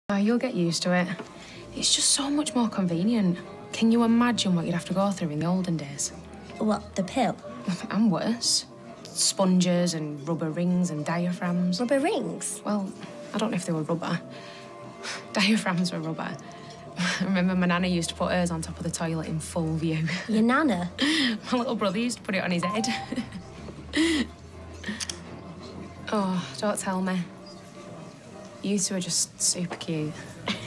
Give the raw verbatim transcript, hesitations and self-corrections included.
Oh, you'll get used to it. It's just so much more convenient. Can you imagine what you'd have to go through in the olden days? What, the pill? And worse. Sponges and rubber rings and diaphragms. Rubber rings? Well, I don't know if they were rubber. Diaphragms were rubber. I remember my nana used to put hers on top of the toilet in full view. Your nana? My little brother used to put it on his head. Oh, don't tell me. You two are just super cute.